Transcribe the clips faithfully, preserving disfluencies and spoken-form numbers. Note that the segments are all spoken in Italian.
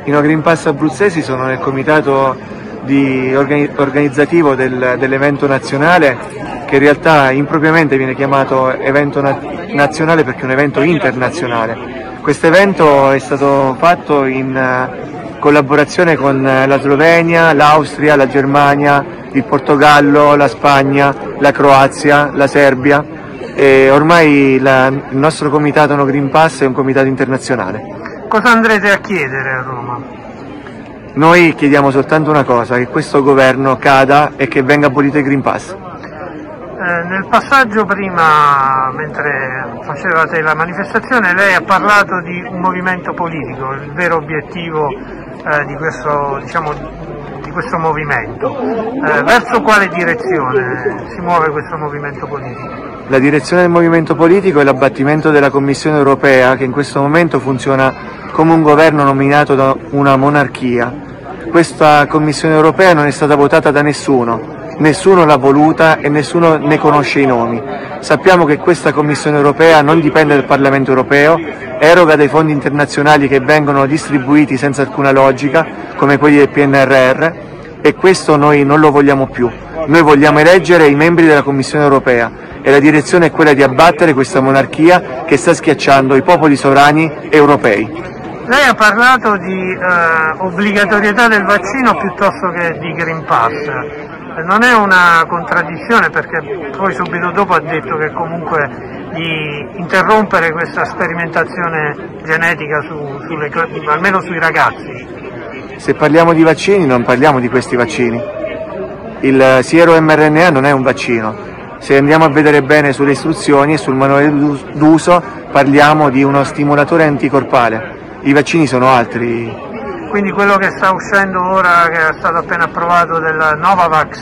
I No Green Pass abruzzesi sono nel comitato di organi organizzativo del, dell'evento nazionale, che in realtà impropriamente viene chiamato evento na nazionale perché è un evento internazionale. Questo evento è stato fatto in uh, collaborazione con la Slovenia, l'Austria, la Germania, il Portogallo, la Spagna, la Croazia, la Serbia, e ormai la, il nostro comitato No Green Pass è un comitato internazionale. Cosa andrete a chiedere a Roma? Noi chiediamo soltanto una cosa, che questo governo cada e che venga abolito il Green Pass. Eh, nel passaggio prima, mentre facevate la manifestazione, lei ha parlato di un movimento politico, il vero obiettivo eh, di, questo, diciamo, di questo movimento. Eh, verso quale direzione si muove questo movimento politico? La direzione del movimento politico è l'abbattimento della Commissione europea, che in questo momento funziona come un governo nominato da una monarchia. Questa Commissione europea non è stata votata da nessuno. Nessuno l'ha voluta e nessuno ne conosce i nomi. Sappiamo che questa Commissione europea non dipende dal Parlamento europeo, eroga dei fondi internazionali che vengono distribuiti senza alcuna logica, come quelli del P N R R, e questo noi non lo vogliamo più. Noi vogliamo eleggere i membri della Commissione europea e la direzione è quella di abbattere questa monarchia che sta schiacciando i popoli sovrani europei. Lei ha parlato di eh, obbligatorietà del vaccino piuttosto che di Green Pass. Non è una contraddizione, perché poi subito dopo ha detto che comunque di interrompere questa sperimentazione genetica su, sulle, almeno sui ragazzi. Se parliamo di vaccini non parliamo di questi vaccini. Il siero mRNA non è un vaccino. Se andiamo a vedere bene sulle istruzioni e sul manuale d'uso parliamo di uno stimolatore anticorpale. I vaccini sono altri. Quindi quello che sta uscendo ora, che è stato appena approvato, del Novavax,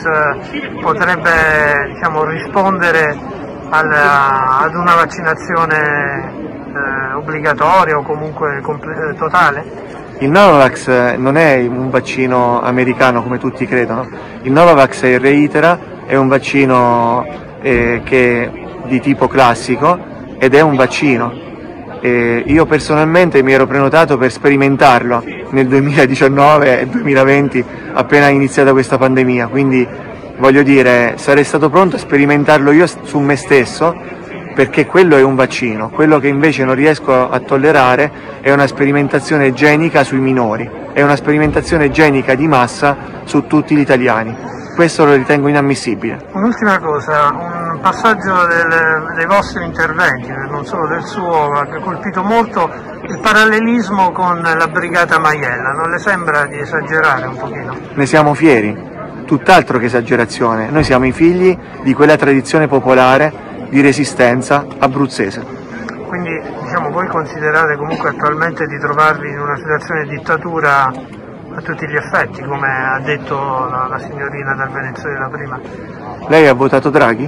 potrebbe, diciamo, rispondere al, ad una vaccinazione eh, obbligatoria o comunque totale? Il Novavax non è un vaccino americano come tutti credono. Il Novavax è il Reitera, è un vaccino eh, che è di tipo classico ed è un vaccino. E io personalmente mi ero prenotato per sperimentarlo nel duemiladiciannove e duemilaventi, appena iniziata questa pandemia, quindi voglio dire, sarei stato pronto a sperimentarlo io su me stesso, perché quello è un vaccino. Quello che invece non riesco a tollerare è una sperimentazione genica sui minori, è una sperimentazione genica di massa su tutti gli italiani. Questo lo ritengo inammissibile. Un'ultima cosa, un passaggio del, dei vostri interventi, non solo del suo, ma che ha colpito molto, il parallelismo con la Brigata Maiella. Non le sembra di esagerare un pochino? Ne siamo fieri, tutt'altro che esagerazione. Noi siamo i figli di quella tradizione popolare di resistenza abruzzese. Quindi, diciamo, voi considerate comunque attualmente di trovarvi in una situazione di dittatura a tutti gli effetti, come ha detto la, la signorina dal Venezuela prima? Lei ha votato Draghi?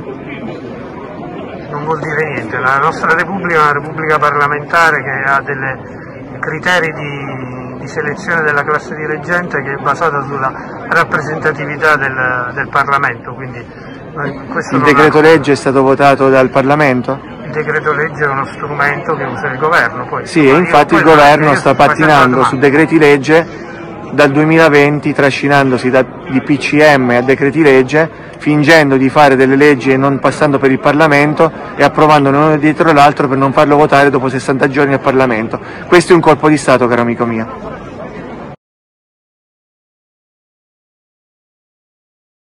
Non vuol dire niente, la nostra Repubblica è una Repubblica parlamentare che ha dei criteri di, di selezione della classe dirigente che è basata sulla rappresentatività del, del Parlamento, quindi noi, questo il non decreto ha... legge è stato votato dal Parlamento? Il decreto legge è uno strumento che usa il governo. Poi, sì, e infatti il governo sta pattinando su decreti legge dal duemilaventi, trascinandosi da, di P C M a decreti legge, fingendo di fare delle leggi e non passando per il Parlamento e approvandone uno dietro l'altro per non farlo votare dopo sessanta giorni al Parlamento. Questo è un colpo di Stato, caro amico mio.